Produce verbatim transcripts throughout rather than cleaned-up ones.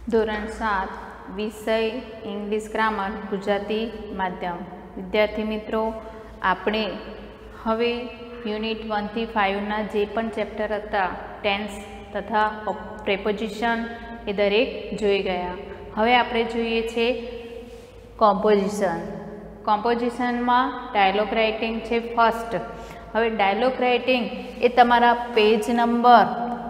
ધોરણ સાત વિષય ઇંગ્લિશ ગ્રામર ગુજરાતી માધ્યમ વિદ્યાર્થી મિત્રો, આપણે હવે યુનિટ વનથી ફાઇવના જે પણ ચેપ્ટર હતા ટેન્સ તથા પ્રેપોઝિશન એ દરેક જોઈ ગયા. હવે આપણે જોઈએ છે કોમ્પોઝિશન. કોમ્પોઝિશનમાં ડાયલોગ રાઇટિંગ છે ફર્સ્ટ. હવે ડાયલોગ રાઇટિંગ એ તમારા પેજ નંબર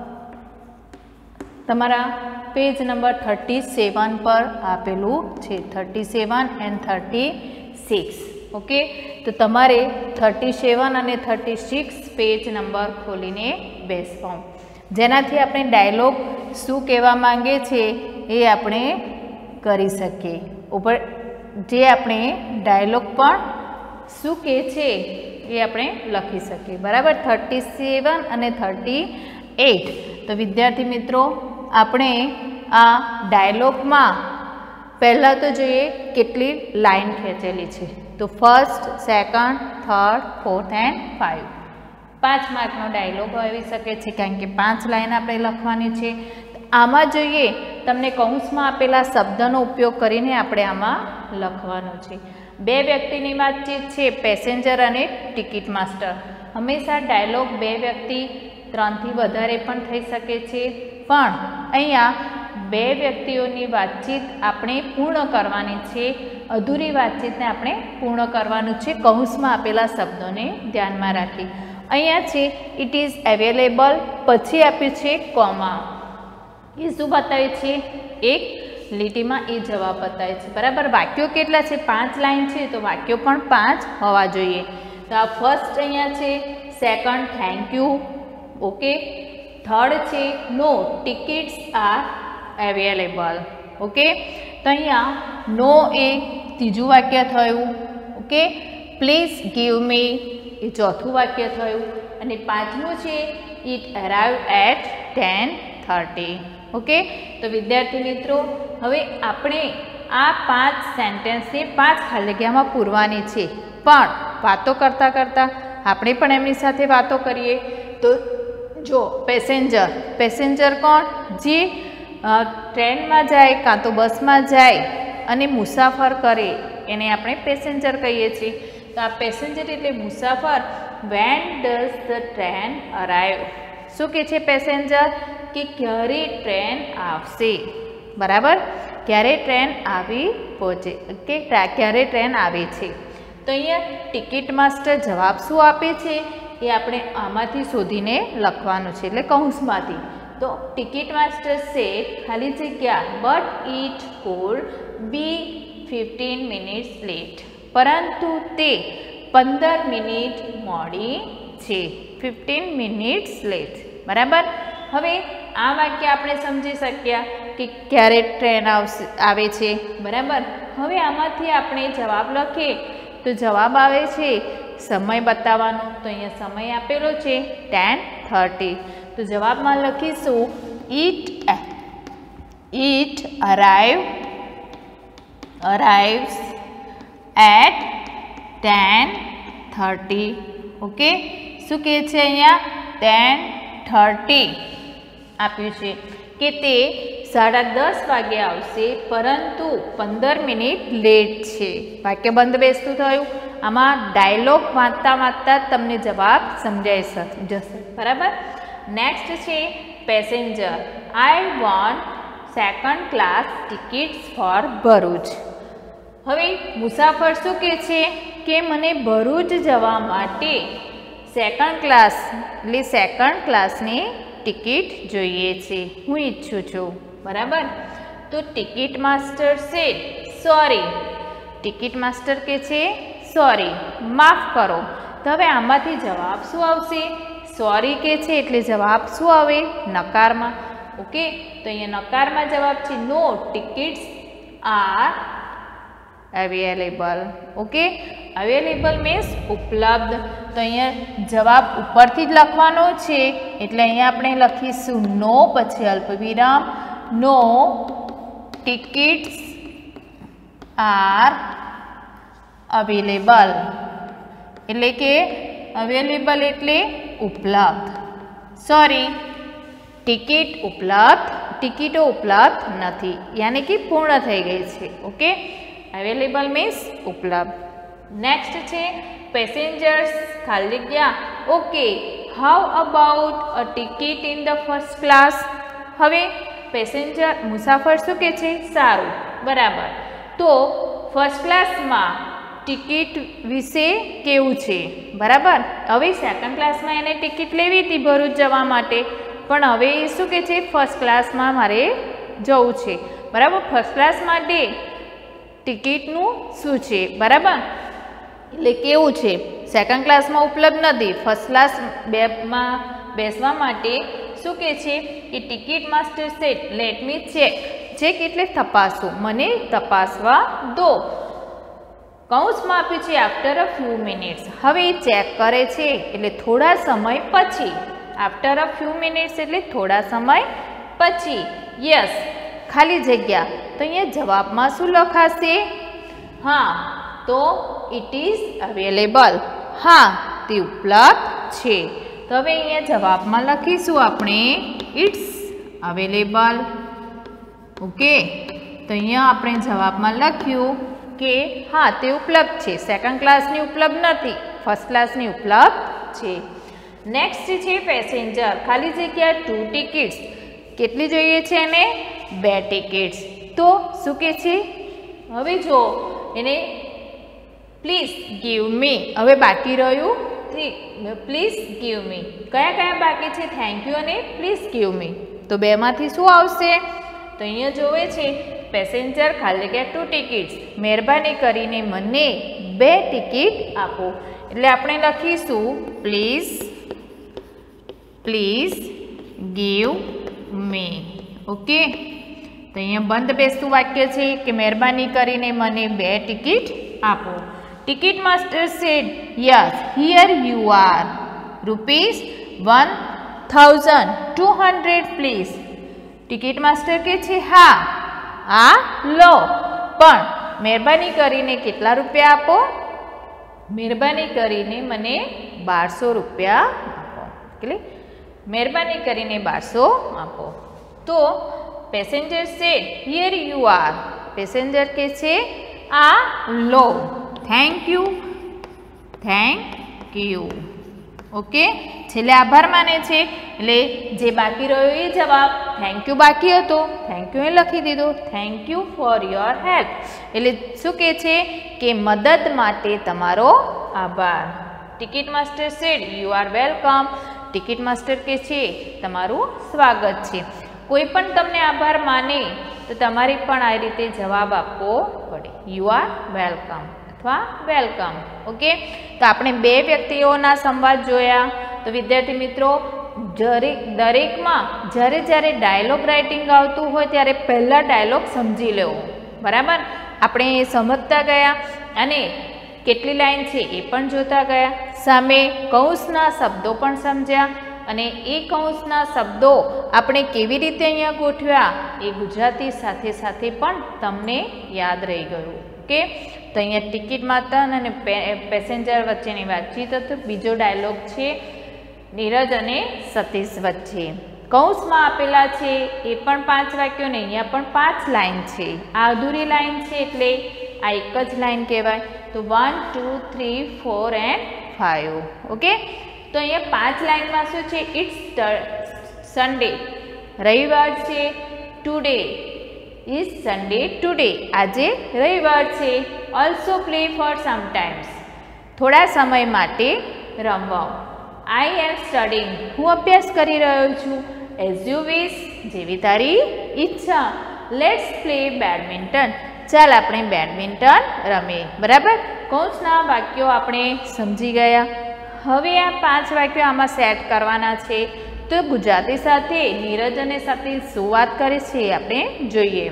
તમારા પેજ નંબર થર્ટી સેવન પર આપેલું છે. Thirty seven and thirty six. Okay, તો તમારે થર્ટી સેવન અને થર્ટી સિક્સ પેજ નંબર ખોલીને બેસવું, જેનાથી આપણે ડાયલોગ શું કહેવા માંગે છે એ આપણે કરી શકીએ. ઉપર જે આપણે ડાયલોગ પણ શું કહે છે એ આપણે લખી શકીએ. બરાબર, થર્ટી સેવન અને થર્ટી એઇટ. તો વિદ્યાર્થી મિત્રો, આપણે આ ડાયલોગમાં પહેલાં તો જોઈએ કેટલી લાઈન ખેંચેલી છે. તો first, second, third, fourth and five. પાંચ માર્કનો ડાયલોગ આવી શકે છે, કારણ કે પાંચ લાઈન આપણે લખવાની છે. આમાં જોઈએ તમને કૌંસમાં આપેલા શબ્દનો ઉપયોગ કરીને આપણે આમાં લખવાનું છે. બે વ્યક્તિની વાતચીત છે, પેસેન્જર અને ટિકિટ માસ્ટર. હંમેશા ડાયલોગ બે વ્યક્તિ ત્રણથી વધારે પણ થઈ શકે છે, પણ અહીંયા બે વ્યક્તિઓની વાતચીત આપણે પૂર્ણ કરવાની છે. અધૂરી વાતચીતને આપણે પૂર્ણ કરવાનું છે, કૌંસમાં આપેલા શબ્દોને ધ્યાનમાં રાખી. અહીંયા છે ઇટ ઇઝ અવેલેબલ, પછી આપ્યું છે કોમા. એ શું બતાવે છે? એક લીટીમાં એ જવાબ બતાવે છે. બરાબર, વાક્યો કેટલા છે? પાંચ લાઈન છે, તો વાક્યો પણ પાંચ હોવા જોઈએ. તો આ ફર્સ્ટ અહીંયા છે, second thank you. Okay, third છે no tickets are available. Okay, તો અહીંયા નો એ ત્રીજું વાક્ય થયું. ઓકે, પ્લીઝ ગીવ મી એ ચોથું વાક્ય થયું. અને પાંચમું છે it arrive at ten thirty. Okay, તો વિદ્યાર્થી મિત્રો, હવે આપણે આ પાંચ સેન્ટેન્સને પાંચ ખાલી જગ્યામાં પૂરવાની છે, પણ વાતો કરતાં કરતાં આપણે પણ એમની સાથે વાતો કરીએ. તો જો પેસેન્જર, પેસેન્જર કોણ? જે ટ્રેનમાં જાય કાં તો બસમાં જાય અને મુસાફર કરે એને આપણે પેસેન્જર કહીએ છીએ. તો આ પેસેન્જર એટલે મુસાફર. When does the train arrive? શું કહે છે પેસેન્જર? કે ક્યારે ટ્રેન આવશે. બરાબર, ક્યારે ટ્રેન આવી પહોંચે કે ક્યારે ટ્રેન આવે છે. તો અહીંયા ટિકિટ માસ્ટર જવાબ શું આપે છે એ આપણે આમાંથી શોધીને લખવાનું છે, એટલે કૌંસમાંથી. તો ટિકિટ માસ્ટર સે ખાલી જગ્યા but it could be fifteen minutes late. પરંતુ તે પંદર મિનિટ મોડી છે. Fifteen minutes late. બરાબર, હવે આ વાક્ય આપણે સમજી શક્યા કે ક્યારે ટ્રેન આવશે આવે છે. બરાબર, હવે આમાંથી આપણે જવાબ લખીએ તો જવાબ આવે છે સમય બતાવવાનો. તો અહીંયા સમય આપેલો છે ટેન થર્ટી. તો જવાબમાં લખીશું it it arrive arrives at ten thirty. Okay, શું કહે છે અહીંયા? ટેન થર્ટી આપ્યું છે કે તે સાડા દસ વાગે આવશે, પરંતુ પંદર મિનિટ લેટ છે. વાક્ય બંધ બેસતું થયું. આમાં ડાયલોગ વાંચતા વાંચતા તમને જવાબ સમજાઈ જશે. બરાબર, નેક્સ્ટ છે passenger. I want second class tickets for Bharuch. હવે મુસાફર શું કહે છે કે મને ભરૂચ જવા માટે સેકન્ડ ક્લાસ એટલે સેકન્ડ ક્લાસની ટિકિટ જોઈએ છે, હું ઈચ્છું છું. બરાબર, તો ટિકિટ માસ્ટર છે સોરી. ટિકિટ માસ્ટર કે છે સોરી, માફ કરો. તો હવે આમાંથી જવાબ શું આવશે? સોરી કે છે એટલે જવાબ શું આવે? નકારમાં. ઓકે, તો અહીંયા નકારમાં જવાબ છે no tickets are available. Okay, available means ઉપલબ્ધ. તો અહીંયા જવાબ ઉપરથી જ લખવાનો છે, એટલે અહીંયા આપણે લખીશું નો, પછી અલ્પવિરામ, નો ટિકિટ્સ આર અવેલેબલ. એટલે કે અવેલેબલ એટલે ઉપલબ્ધ. સોરી, ટિકિટ ઉપલબ્ધ ટિકિટો ઉપલબ્ધ નથી, યાની કે પૂર્ણ થઈ ગઈ છે. ઓકે, અવેલેબલ મીન્સ ઉપલબ્ધ. નેક્સ્ટ છે પેસેન્જર્સ ખાલી જગ્યા. Okay, how about a ticket in the first class. હવે પેસેન્જર મુસાફર શું કહે છે? સારું, બરાબર. તો ફર્સ્ટ ક્લાસમાં ટિકિટ વિશે કેવું છે? બરાબર. હવે સેકન્ડ ક્લાસમાં એને ટિકિટ લેવી હતી ભરૂચ જવા માટે, પણ હવે એ શું કહે છે? ફર્સ્ટ ક્લાસમાં મારે જવું છે. બરાબર. ફર્સ્ટ ક્લાસ માટે ટિકિટનું શું છે? બરાબર, એટલે કેવું છે? સેકન્ડ ક્લાસમાં ઉપલબ્ધ નથી. ફર્સ્ટ ક્લાસ બેમાં બેસવા માટે શું કહે છે કે ticket master said let me check. Check એટલે તપાસવું, મને તપાસવા દો. કૌંસમાં આપ્યું છે આફ્ટર અ ફ્યુ મિનિટ્સ. હવે એ ચેક કરે છે એટલે થોડા સમય પછી. આફ્ટર અ ફ્યુ મિનિટ્સ એટલે થોડા સમય પછી. યસ, ખાલી જગ્યા. તો અહીંયા જવાબમાં શું લખાશે? હા, તો ઇટ ઇઝ અવેલેબલ. હા, તે ઉપલબ્ધ છે. તો હવે અહીંયા જવાબમાં લખીશું આપણે ઇટ્સ અવેલેબલ. ઓકે, તો અહીંયા આપણે જવાબમાં લખ્યું કે હા, તે ઉપલબ્ધ છે. સેકન્ડ ક્લાસની ઉપલબ્ધ નથી, ફર્સ્ટ ક્લાસની ઉપલબ્ધ છે. નેક્સ્ટ છે પેસેન્જર ખાલી જગ્યા ટુ ટિકિટ્સ. કેટલી જોઈએ છે એને? બે ટિકિટ્સ. તો શું કહે છે? હવે જો એને પ્લીઝ ગીવ મી. હવે બાકી રહ્યું થ્રી. પ્લીઝ ગીવ મી. કયા કયા બાકી છે? થેન્ક યુ અને પ્લીઝ ગીવ મી. તો બેમાંથી શું આવશે? તો અહીંયા જોવે છે પેસેન્જર ખાલી જગ્યા ટુ ટિકિટ્સ. મહેરબાની કરીને મને બે ટિકિટ આપો. એટલે આપણે લખીશું please please give me. Okay, તો અહીંયા બંધ બેસતું વાક્ય છે કે મહેરબાની કરીને મને બે ટિકિટ આપો. Ticket master said yes here you are. Rupees one thousand two hundred please. Ticket master કે છે હા, આ લો, પણ મહેરબાની કરીને કેટલા રૂપિયા આપો? મહેરબાની કરીને મને બારસો રૂપિયા આપો. એટલે મહેરબાની કરીને બારસો આપો. તો passenger said here you are. Passenger કે છે આ લો. Thank you thank you. Okay, છેલ્લે આભાર માને છે એટલે જે બાકી રહ્યો એ જવાબ. થેન્ક યુ બાકી હતો, થેન્ક યુ એ લખી દીધો. Thank you for your help. એટલે શું કહે છે કે મદદ માટે તમારો આભાર. Ticket master said you are welcome. Ticket master કે છે તમારું સ્વાગત છે. કોઈ પણ તમને આભાર માને તો તમારે પણ આ રીતે જવાબ આપવો પડે. યુ આર વેલકમ અથવા વેલકમ. ઓકે, તો આપણે બે વ્યક્તિઓના સંવાદ જોયા. તો વિદ્યાર્થી મિત્રો, દરેક દરેકમાં જ્યારે જ્યારે ડાયલોગ રાઇટિંગ આવતું હોય ત્યારે પહેલાં ડાયલોગ સમજી લેવો. બરાબર, આપણે એ સમજતા ગયા અને કેટલી લાઈન છે એ પણ જોતા ગયા. સામે કૌંસના શબ્દો પણ સમજ્યા અને એ કૌંસના શબ્દો આપણે કેવી રીતે અહીંયા ગોઠવ્યા એ ગુજરાતી સાથે સાથે પણ તમને યાદ રહી ગયું. ઓકે, તો અહીંયા ટિકિટ માત્ર અને પેસેન્જર વચ્ચેની વાતચીત હતી. બીજો ડાયલોગ છે નીરજ અને સતીશ વચ્ચે. કૌંસમાં આપેલા છે એ પણ પાંચ વાક્યો ને અહીંયા પણ પાંચ લાઈન છે. આ અધૂરી લાઈન છે એટલે આ એક જ લાઈન કહેવાય. તો one two three four and five. Okay, તો અહીંયા પાંચ લાઈનમાં શું છે? It's Sunday. રવિવાર છે. Today is Sunday. ટુડે આજે રવિવાર છે. Also play for sometimes. થોડા સમય માટે રમવા. I am studying. હું અભ્યાસ કરી રહ્યો છું. As you wish. જેવી તારી ઈચ્છા. Let's play badminton. ચાલ આપણે બેડમિન્ટન રમીએ. બરાબર, કૌંસના વાક્યો આપણે સમજી ગયા. હવે આ પાંચ વાક્યો આમાં સેટ કરવાના છે. તો ગુજરાતી સાથે નીરજ અને સતીશ શું વાત કરે છે આપણે જોઈએ.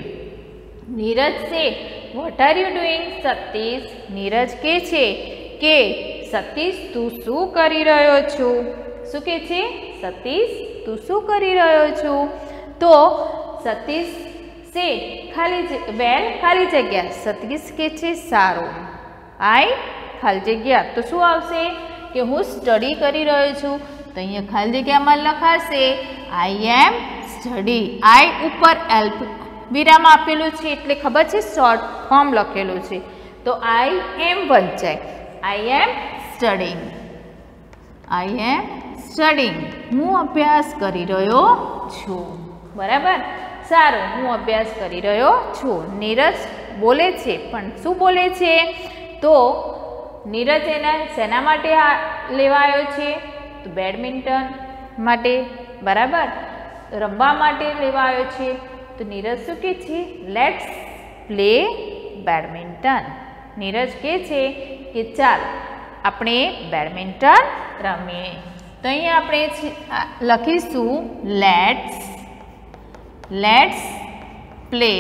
નીરજ છે what are you doing? Satish. Neeraj કે છે કે સતીશ તું શું કરી રહ્યો છું? શું કે છે? સતીશ તું શું કરી રહ્યો છું? તો સતીશ સે ખાલી વેલ ખાલી જગ્યા. સતીશ કે છે સારું. આઈ ખાલી જગ્યા. તો શું આવશે કે હું સ્ટડી કરી રહ્યો છું. તો અહીંયા ખાલી જગ્યામાં લખાશે આઈ એમ સ્ટડી. આઈ ઉપર એલ વિરામ આપેલું છે એટલે ખબર છે શોર્ટ ફોર્મ લખેલું છે, તો આઈ એમ વંચાય. I am studying. I am studying. હું અભ્યાસ કરી રહ્યો છું. બરાબર. સારું, હું અભ્યાસ કરી રહ્યો છું. નીરજ બોલે છે, પણ શું બોલે છે? તો નીરજ એના શેના માટે લેવા આવ્યો છે? તો બેડમિન્ટન માટે. બરાબર. રમવા માટે લેવા આવ્યો છે. તો નીરજ શું કહે છે? Let's play badminton. નીરજ કહે છે કે ચાલ આપણે બેડમિન્ટન રમીએ. તો અહીંયા આપણે લખીશું let's let's play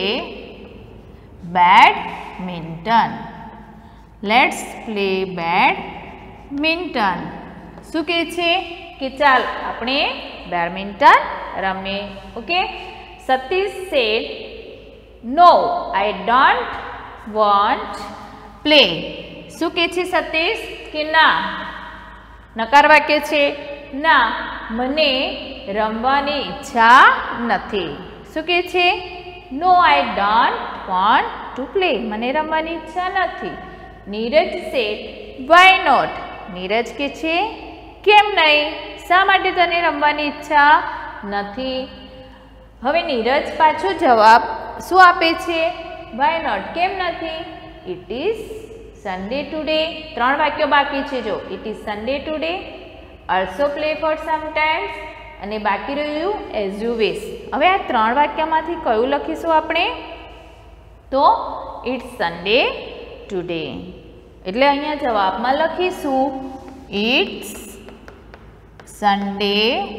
badminton. Let's play badminton. શું કહે છે? કે ચાલ આપણે બેડમિન્ટન રમીએ. Okay. Satish said no I don't want play. શું કહે છે સતીશ? કે ના. નકાર વાક્ય છે. ના, મને રમવાની ઈચ્છા નથી. શું કહે છે? No I don't want to play. મને રમવાની ઈચ્છા નથી. Neeraj said why not. Neeraj કહે છે કેમ નહીં? શા માટે તને રમવાની ઈચ્છા નથી? હવે નીરજ પાછો જવાબ શું આપે છે? Why not. કેમ નથી? It is Sunday today. ત્રણ વાક્યો બાકી છે. જો it is Sunday today, also play for sometimes, અને બાકી રહ્યું એઝ યુ વિશ. હવે આ ત્રણ વાક્યમાંથી કયું લખીશું આપણે? તો ઇટ્સ સન્ડે ટુડે. એટલે અહીંયા જવાબમાં લખીશું ઇટ્સ સન્ડે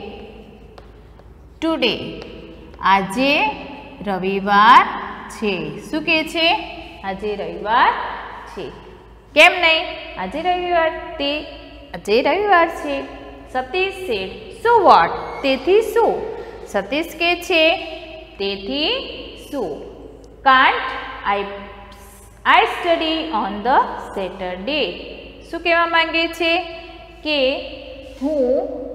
ટુડે. આજે રવિવાર છે. શું કહે છે? આજે રવિવાર છે. કેમ નહીં? આજે રવિવાર તે આજે રવિવાર છે. Satish said so what. તેથી શું? સતીશ કહે છે તેથી શું? Can't I I study on the Saturday. શું કહેવા માંગે છે? કે હું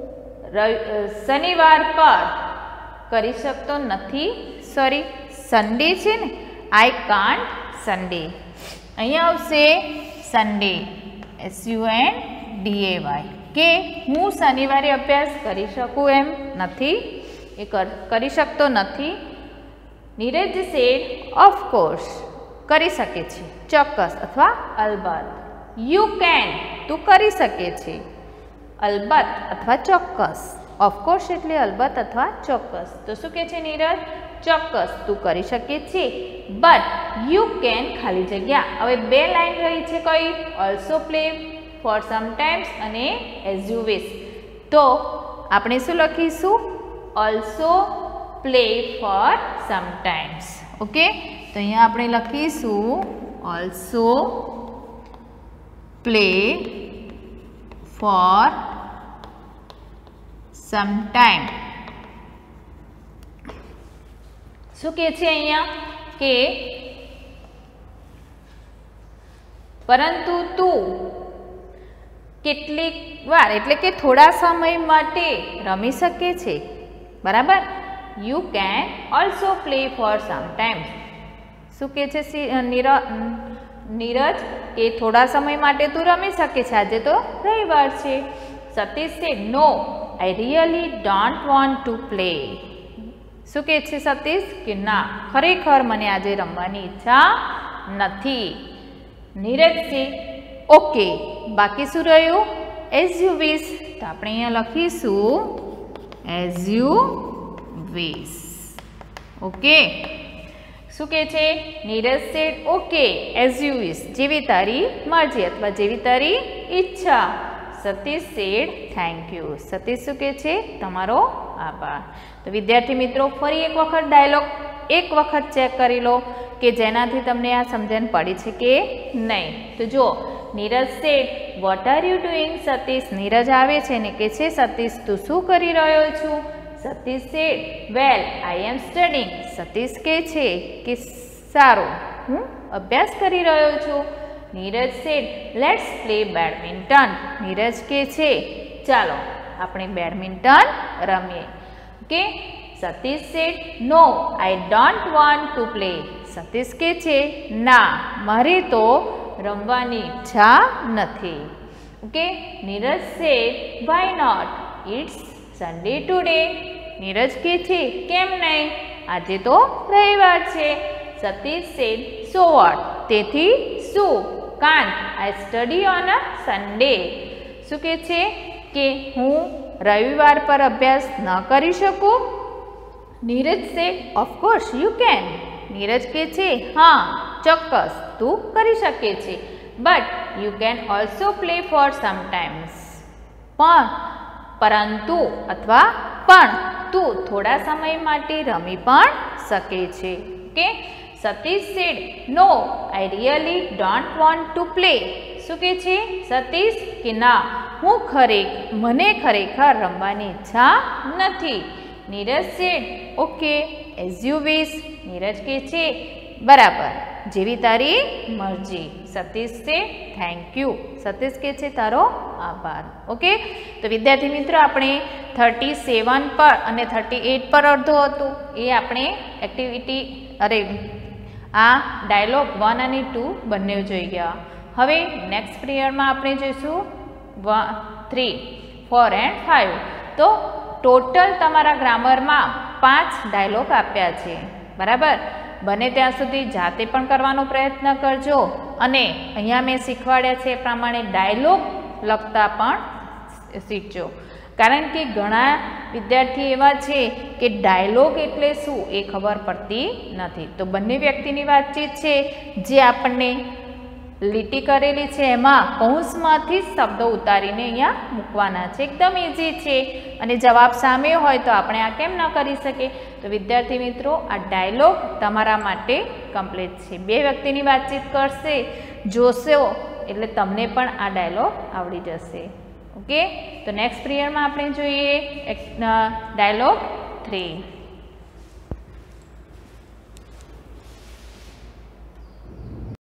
શનિવાર પર કરી શકતો નથી. સોરી, સન્ડે છે ને, આઈ કાન્ટ સન્ડે. અહીંયા આવશે Sunday, S U N D A Y, કે હું શનિવારે અભ્યાસ કરી શકું એમ નથી, એ કરી શકતો નથી. Neeraj said of course. કરી શકે છે, ચોક્કસ અથવા અલબત્ત. You can. તું કરી શકે છે, અલબત્ત અથવા ચોક્કસ. ઓફકોર્સ એટલે અલબત્ત અથવા ચોક્કસ. તો શું કહે છે નીરજ? ચોક્કસ તું કરી શકે છે. બટ યુ કેન ખાલી જગ્યા. હવે બે લાઈન રહી છે. કઈ? ઓલ્સો પ્લે ફોર સમટાઈમ્સ અને એઝ યુ વિશ. તો આપણે શું લખીશું? Also play for sometimes. Okay. તો અહીંયા આપણે લખીશું ઓલ્સો પ્લે ફોર સમટાઈમ. શું કહે છે અહીંયા? કે પરંતુ તું કેટલીક વાર એટલે કે થોડા સમય માટે રમી શકે છે. બરાબર. You can also play for sometimes. શું કહે છે નીરજ? કે થોડા સમય માટે તું રમી શકે છે. આજે તો રવિવાર છે. Satish said no I really don't want to play. શું કહે છે સતીશ? કે ના, ખરેખર મને આજે રમવાની ઈચ્છા નથી. નીરજ છે ઓકે. બાકી શું રહ્યું? As you wish. તો આપણે અહીંયા લખીશું એઝ યુ વિશ. ઓકે. શું કહે છે? Neeraj said okay as you wish. જેવી તારી મરજી અથવા જેવી તારી ઈચ્છા. Satish said thank you. Satish શું કહે છે? તમારો આભાર. તો વિદ્યાર્થી મિત્રો, ફરી એક વખત ડાયલોગ એક વખત ચેક કરી લો કે જેનાથી તમને આ સમજણ પડી છે કે નહીં. તો જો Neeraj said what are you doing? Satish. Neeraj આવે છે ને કે છે સતીશ તું શું કરી રહ્યો છું? Satish said well I am studying. Satish કહે છે કે સારું, હું અભ્યાસ કરી રહ્યો છું. Neeraj said let's play badminton. Neeraj કહે છે ચાલો આપણે બેડમિન્ટન રમીએ. Okay. Satish said no I don't want to play. Satish કહે છે ના મારે તો રમવાની ઈચ્છા નથી. Okay. Neeraj said why not it's Sunday today. Neeraj કહે છે કેમ નહીં આજે તો રવિવાર છે. સતીશ સેડ સો વોટ તેથી શું can't I study on a Sunday. શું કહે છે કે હું રવિવાર પર અભ્યાસ ન કરી શકું. Neeraj said of course you can. Neeraj કહે છે હા ચોક્કસ તું કરી શકે છે. But you can also play for sometimes. પણ પરંતુ અથવા પણ તું થોડા સમય માટે રમી પણ શકે છે. Okay. Satish said no I really don't want to play. શું કહે છે સતીશ કે ના હું ખરેખર મને ખરેખર રમવાની ઈચ્છા નથી. Neeraj said okay as you wish. Neeraj કહે છે બરાબર જેવી તારી મરજી. Satish said thank you. Satish કહે છે તારો આભાર. ઓકે. તો વિદ્યાર્થી મિત્રો આપણે થર્ટી સેવન પર અને થર્ટી એટ પર અડધો હતું એ આપણે એક્ટિવિટી અરે આ ડાયલોગ વન અને ટુ બંને જોઈ ગયા. હવે નેક્સ્ટ પીરિયડમાં આપણે જોઈશું one three four and five. તો ટોટલ તમારા ગ્રામરમાં પાંચ ડાયલોગ આપ્યા છે. બરાબર. બને ત્યાં સુધી જાતે પણ કરવાનો પ્રયત્ન કરજો અને અહીંયા મેં શીખવાડ્યા છે એ પ્રમાણે ડાયલોગ લખતા પણ શીખજો. કારણ કે ઘણા વિદ્યાર્થી એવા છે કે ડાયલોગ એટલે શું એ ખબર પડતી નથી. તો બંને વ્યક્તિની વાતચીત છે જે આપણને લીટી કરેલી છે એમાં કૌંસમાંથી જ શબ્દો ઉતારીને અહીંયા મૂકવાના છે. એકદમ ઇઝી છે અને જવાબ સામે હોય તો આપણે આ કેમ ન કરી શકીએ. તો વિદ્યાર્થી મિત્રો આ ડાયલોગ તમારા માટે કમ્પ્લીટ છે. બે વ્યક્તિની વાતચીત કરશે જોશો એટલે તમને પણ આ ડાયલોગ આવડી જશે. ઓકે. તો નેક્સ્ટ પીરિયડમાં આપણે જોઈએ ડાયલોગ થ્રી.